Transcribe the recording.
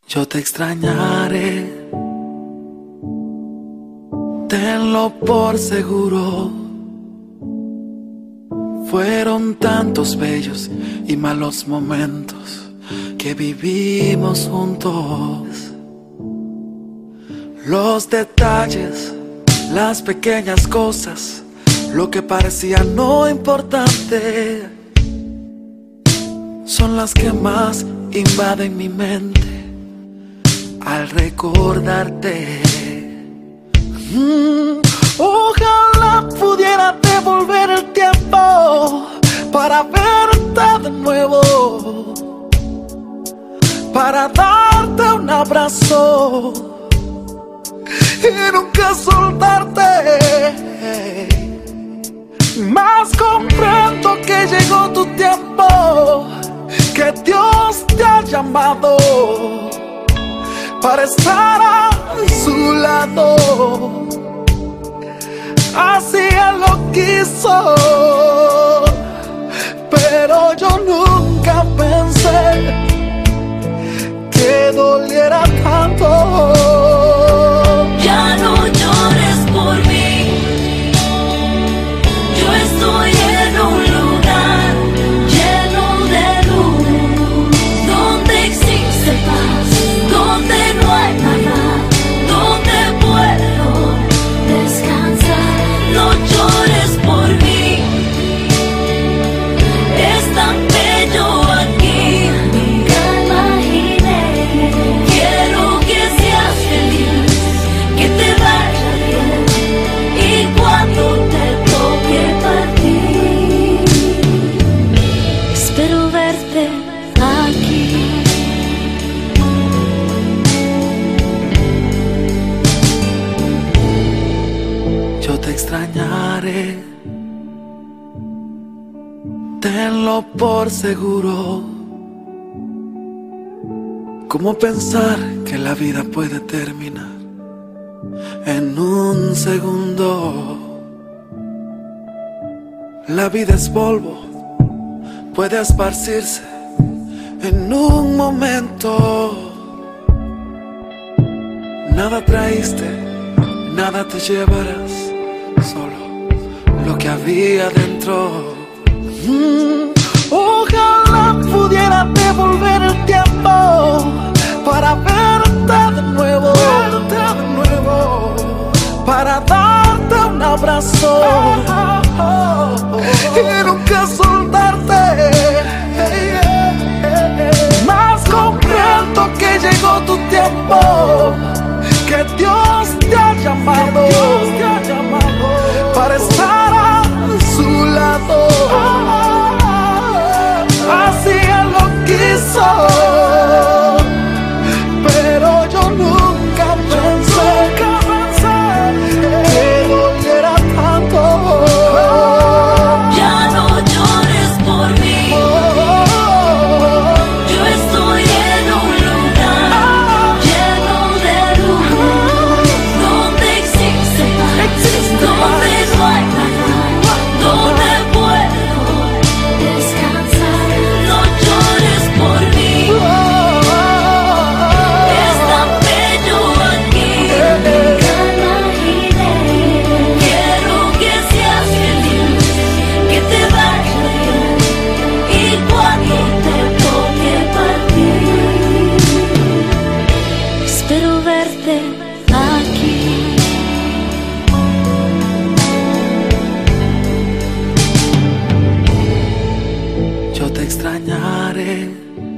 Yo te extrañaré, tenlo por seguro. Fueron tantos bellos y malos momentos que vivimos juntos. Los detalles, las pequeñas cosas, lo que parecía no importante, son las que más invaden mi mente al recordarte. Ojalá pudiera devolver el tiempo para verte de nuevo, para darte un abrazo y nunca soltarte. Mas comprendo que llegó tu tiempo, que Dios te ha llamado para estar a su lado. Así Él lo quiso, pero yo nunca pensé que doliera tanto. Ya no llores por mí, yo estoy en un lugar lleno de luz, donde existe paz, donde no hay maldad, donde puedo descansar. No llores por mí, es tan bello aquí, nunca imaginé. Quiero que seas feliz, que te vaya bien, y cuando te toque partir, espero verte aquí. Yo te extrañaré, tenlo por seguro. ¿Cómo pensar que la vida puede terminar en un segundo? La vida es polvo, puede esparcirse en un momento. Nada traíste, nada te llevarás, solo lo que había dentro. Ojalá pudiera devolver el tiempo para verte de nuevo, para darte un abrazo y nunca soltarte. Mas comprendo que llegó tu tiempo, que Dios te ha llamado para estar a su lado. Así Él lo quiso, pero yo nunca pensé que doliera tanto. Ya no llores por mí, yo estoy en un lugar lleno de luz, donde existe paz, donde no hay maldad, donde puedo descansar. No llores por mí, es tan bello aquí, nunca imaginé. Quiero que seas feliz, que te vaya bien, y cuando te toque partir, espero verte aquí. Yo te extrañaré,